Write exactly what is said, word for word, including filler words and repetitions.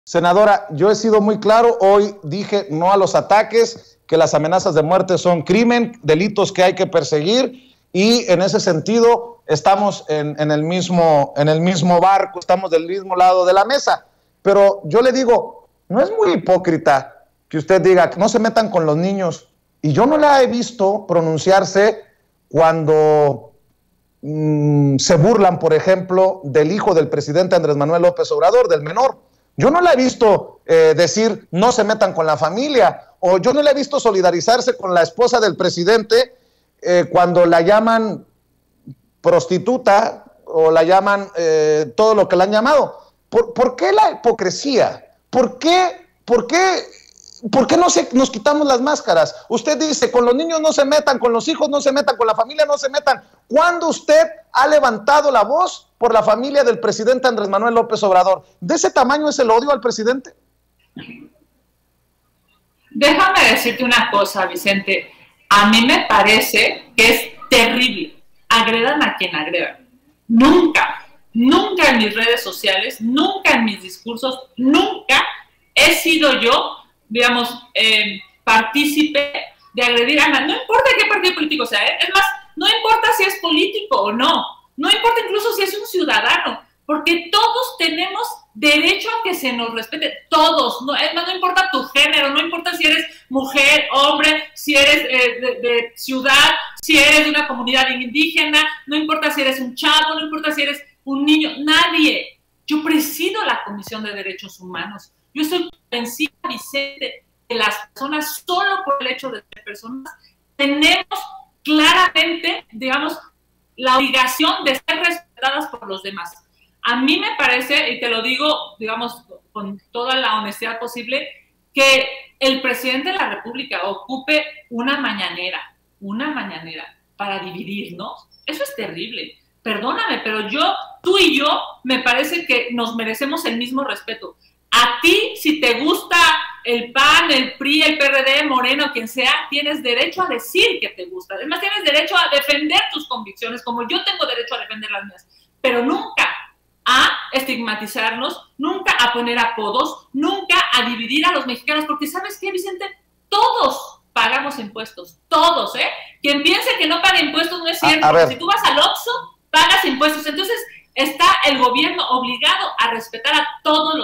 Senadora, yo he sido muy claro, hoy dije no a los ataques, que las amenazas de muerte son crimen, delitos que hay que perseguir, y en ese sentido estamos en, en, el mismo, en el mismo barco, estamos del mismo lado de la mesa. Pero yo le digo, no es muy hipócrita que usted diga que no se metan con los niños, y yo no la he visto pronunciarse cuando mmm, se burlan, por ejemplo, del hijo del presidente Andrés Manuel López Obrador, del menor. Yo no la he visto eh, decir no se metan con la familia, o yo no la he visto solidarizarse con la esposa del presidente eh, cuando la llaman prostituta o la llaman eh, todo lo que la han llamado. ¿Por, ¿por qué la hipocresía? ¿Por qué, por qué, por qué no se, nos quitamos las máscaras? Usted dice, con los niños no se metan, con los hijos no se metan, con la familia no se metan. ¿Cuándo usted ha levantado la voz por la familia del presidente Andrés Manuel López Obrador? ¿De ese tamaño es el odio al presidente? Déjame decirte una cosa, Vicente. A mí me parece que es terrible. Agredan a quien agredan. Nunca, nunca en mis redes sociales, nunca en mis discursos, nunca he sido yo, digamos, eh, partícipe de agredir a nadie. No importa qué partido político sea, ¿eh? Es más, no importa si es político o no. No importa incluso si es un ciudadano, porque todos tenemos derecho a que se nos respete, todos, no, es más, no importa tu género, no importa si eres mujer, hombre, si eres eh, de, de ciudad, si eres de una comunidad indígena, no importa si eres un chavo, no importa si eres un niño, nadie. Yo presido la Comisión de Derechos Humanos, yo estoy convencida, Vicente, que las personas, solo por el hecho de ser personas, tenemos claramente, digamos, la obligación de ser respetadas por los demás. A mí me parece, y te lo digo, digamos, con toda la honestidad posible, que el presidente de la República ocupe una mañanera, una mañanera para dividirnos. Eso es terrible. Perdóname, pero yo, tú y yo, me parece que nos merecemos el mismo respeto. A ti, si te gusta el P A N, el P R I, el P R D, Moreno, quien sea, tienes derecho a decir que te gusta. Además, tienes derecho a defender tus convicciones, como yo tengo derecho a defender las mías. Pero nunca a estigmatizarnos, nunca a poner apodos, nunca a dividir a los mexicanos, porque ¿sabes qué, Vicente? Todos pagamos impuestos, todos, ¿eh? Quien piense que no paga impuestos no es cierto, a, a porque si tú vas al Oxxo, pagas impuestos. Entonces, está el gobierno obligado a respetar a todos los